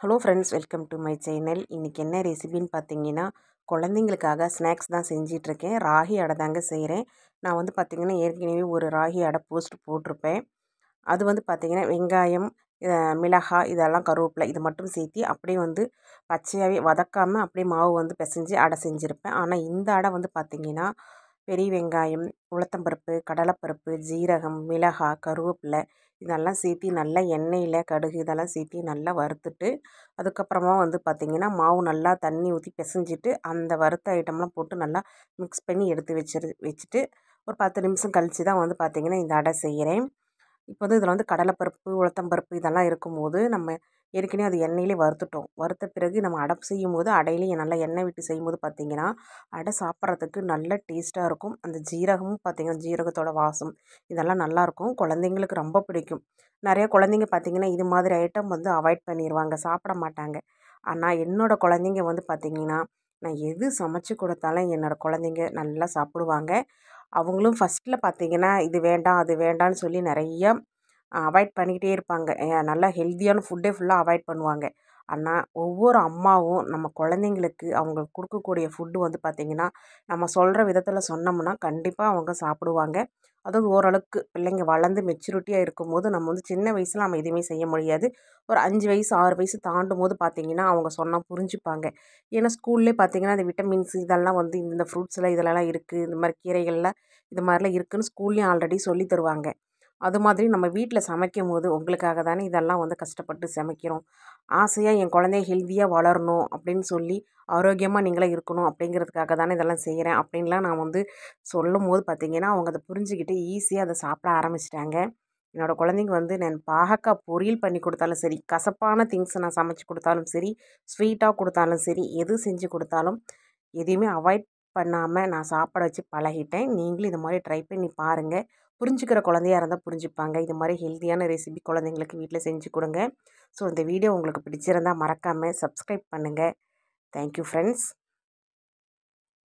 Hello friends, welcome to my channel. இன்றைக்கி என்ன ரெசிபின்னு பார்த்தீங்கன்னா, குழந்தைங்களுக்காக ஸ்நாக்ஸ் தான் செஞ்சிட்ருக்கேன். ராகி அடை தாங்க செய்கிறேன். நான் வந்து பார்த்திங்கன்னா ஏற்கனவே ஒரு ராகி அடை போஸ்ட் போட்டிருப்பேன். அது வந்து பார்த்திங்கன்னா வெங்காயம், மிளகாய், இதெல்லாம் கருவேப்பிலை இது மட்டும் சேர்த்தி அப்படியே வந்து பச்சையாகவே வதக்காமல் அப்படியே மாவு வந்து பிசைஞ்சு அடை செஞ்சுருப்பேன். ஆனால் இந்த அடை வந்து பார்த்திங்கன்னா பெரிய வெங்காயம், உளுத்தம்பருப்பு, கடலைப்பருப்பு, ஜீரகம், மிளகாய், கருவேப்பிலை இதெல்லாம் சேர்த்தி நல்லா எண்ணெயில் கடுகு இதெல்லாம் சேர்த்தி நல்லா வறுத்துட்டு, அதுக்கப்புறமா வந்து பார்த்திங்கன்னா மாவு நல்லா தண்ணி ஊற்றி பிசைஞ்சிட்டு அந்த வறுத்த ஐட்டம்லாம் போட்டு நல்லா மிக்ஸ் பண்ணி எடுத்து வச்சுட்டு ஒரு 10 நிமிஷம் கழித்து தான் வந்து பார்த்திங்கன்னா இந்த அடை செய்கிறேன். இப்போ வந்து இதில் வந்து கடலைப்பருப்பு, உளுத்தம்பருப்பு இதெல்லாம் இருக்கும்போது நம்ம ஏற்கனவே அது எண்ணெயிலே வறுத்துட்டோம். வறுத்த பிறகு நம்ம அடை செய்யும்போது அடையிலேயே நல்லா எண்ணெய் விட்டு செய்யும்போது பார்த்திங்கன்னா அடை சாப்பிட்றதுக்கு நல்ல டேஸ்ட்டாக இருக்கும். அந்த ஜீரகமும் பார்த்திங்கன்னா ஜீரகத்தோட வாசம் இதெல்லாம் நல்லாயிருக்கும். குழந்தைங்களுக்கு ரொம்ப பிடிக்கும். நிறைய குழந்தைங்க பார்த்திங்கன்னா இது மாதிரி ஐட்டம் வந்து அவாய்ட் பண்ணிடுவாங்க, சாப்பிட மாட்டாங்க. ஆனால் என்னோடய குழந்தைங்க வந்து பார்த்திங்கன்னா நான் எது சமைச்சு கொடுத்தாலும் என்னோடய குழந்தைங்க நல்லா சாப்பிடுவாங்க. அவங்களும் ஃபஸ்ட்டில் பார்த்திங்கன்னா இது வேண்டாம் அது வேண்டான்னு சொல்லி நிறைய அவாய்ட் பண்ணிக்கிட்டே இருப்பாங்க. நல்லா ஹெல்த்தியான ஃபுட்டே ஃபுல்லாக அவாய்ட் பண்ணுவாங்க. ஆனால் ஒவ்வொரு அம்மாவும் நம்ம குழந்தைங்களுக்கு அவங்களுக்கு கொடுக்கக்கூடிய ஃபுட்டு வந்து பார்த்திங்கன்னா நம்ம சொல்கிற விதத்தில் சொன்னோம்னா கண்டிப்பாக அவங்க சாப்பிடுவாங்க. அதுவும் ஓரளவுக்கு பிள்ளைங்க வளர்ந்து மெச்சூரிட்டியாக இருக்கும்போது நம்ம வந்து சின்ன வயசில் நம்ம எதுவுமே செய்ய முடியாது. ஒரு 5 வயசு 6 வயசு தாண்டும்போது பார்த்திங்கன்னா அவங்க சொன்னால் புரிஞ்சுப்பாங்க. ஏன்னா ஸ்கூல்லே பார்த்திங்கன்னா அந்த விட்டமின்ஸ் இதெல்லாம் வந்து இந்த ஃப்ரூட்ஸில் இதிலலாம் இருக்குது, இந்த மாதிரி கீரைகளில் இது மாதிரிலாம் இருக்குதுன்னு ஸ்கூல்லேயும் ஆல்ரெடி சொல்லி தருவாங்க. அது மாதிரி நம்ம வீட்டில் சமைக்கும்போது உங்களுக்காக தானே இதெல்லாம் வந்து கஷ்டப்பட்டு சமைக்கிறோம். ஆசையாக என் குழந்தைய ஹெல்த்தியாக வளரணும் அப்படின்னு சொல்லி ஆரோக்கியமாக நீங்களாம் இருக்கணும் அப்படிங்கிறதுக்காக தானே இதெல்லாம் செய்கிறேன் அப்படின்லாம் நான் வந்து சொல்லும்போது பார்த்திங்கன்னா அவங்க அதை புரிஞ்சுக்கிட்டு ஈஸியாக அதை சாப்பிட ஆரம்பிச்சிட்டாங்க. என்னோடய குழந்தைங்க வந்து நான் பாகக்காய் பொரியல் பண்ணி கொடுத்தாலும் சரி, கசப்பான திங்ஸ் நான் சமைச்சு கொடுத்தாலும் சரி, ஸ்வீட்டாக கொடுத்தாலும் சரி, எது செஞ்சு கொடுத்தாலும் எதையுமே அவாய்ட் பண்ணாமல் நான் சாப்பாட வச்சு பழகிட்டேன். நீங்களும் இது மாதிரி ட்ரை பண்ணி பாருங்கள். புரிஞ்சுக்கிற குழந்தையா இருந்தால் புரிஞ்சுப்பாங்க. இது மாதிரி ஹெல்த்தியான ரெசிபி குழந்தைங்களுக்கு வீட்டில் செஞ்சு கொடுங்க. ஸோ இந்த வீடியோ உங்களுக்கு பிடிச்சிருந்தால் மறக்காமல் சப்ஸ்கிரைப் பண்ணுங்கள். Thank you friends.